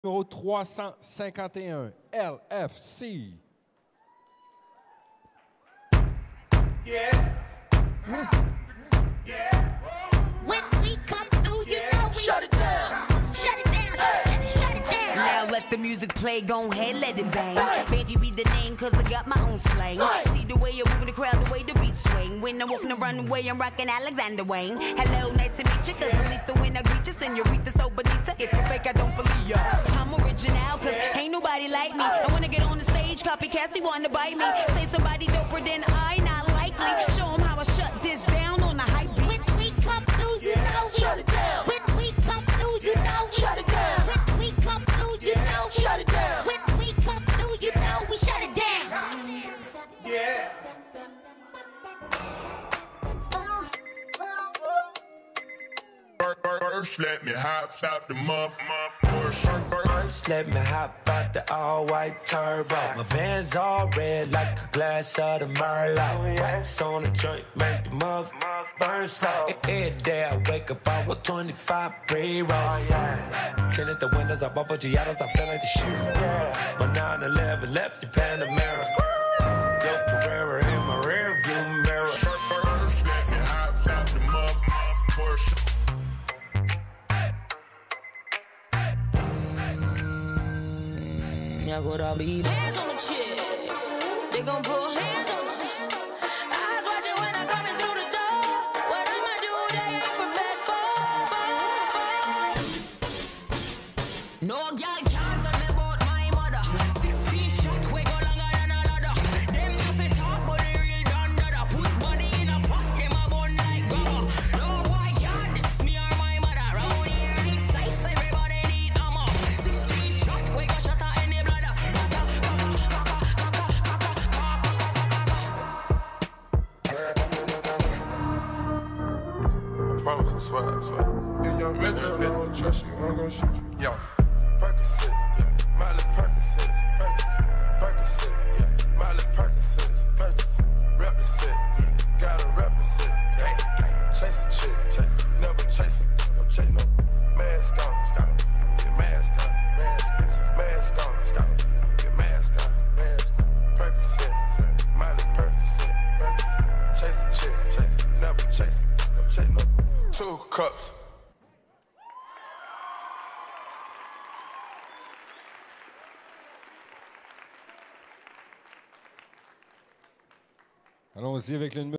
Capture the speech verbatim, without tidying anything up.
Numéro trois cent cinquante et un, L F C. Yeah. Yeah. When we come through, you know we Shut it down. Shut it down, shut it, shut it down. Now let the music play, gon' head, let it bang. Benji be the name, cause I got my own slang. See the way you're moving the crowd, the way the beat swing. When I'm walking the runway, I'm rocking Alexander Wayne. Hello, nice to meet you, cause I'm lethal when I greet you. Senorita, so bonita, if you fake, I don't believe ya. I'm original, cause ain't nobody like me. I wanna get on the stage, copycats, they wanna bite me. Say somebody doper than I, not likely. Show them how I shut this down on the hype beat. When we come through, you know we Shut it down. When we come through, you know we Shut it down. When we come through, you know we Shut it down. When we come through, you know we shut it down. Yeah. First, let me hop out the muff. First, let me hop out the all-white turbo. My Vans all red like a glass of the Merlot. Wax on the joint, make the muff burn slow. Every day I wake up, I want twenty-five pre-rolls. Sitting at the windows, I bought for Giados, I feel like the shoe. My nine eleven left the Panamera. Yo, Carrera in my rear view mirror. first, let me hop out the muff. First. Hands on the chick, they gon' put hands on the eyes watching when I'm coming through the door. What I'ma do, they ain't prepared for. No girl can't tell me about my mother. Sixteen shot, we go longer than a ladder. Them nothing talk, but they real done dada. Put body in a pot, them a bun like grabber. No boy can't diss me or my mother. Round here it's safe, everybody need ammo. Sixteen shot, we go shut her any blood. Promise, I swear, I swear. Yeah, young Metro, they don't trust you. I'm gonna shoot you. Yo, Percocet, yeah. Miley Percocet, Percocet, Percocet, yeah. Miley Percocet, Percocet, rep the set, yeah. Gotta represent, gang, gang. Chase a chick, chase, never chase it, no chase no. Mask on, stop, get mask on, mask on, mask on, stop, get mask on, mask on. Percocet, Miley Percocet, Percocet, chase a chick, chase, never chase it, no chase no. Two cups. Allons-y avec le numéro.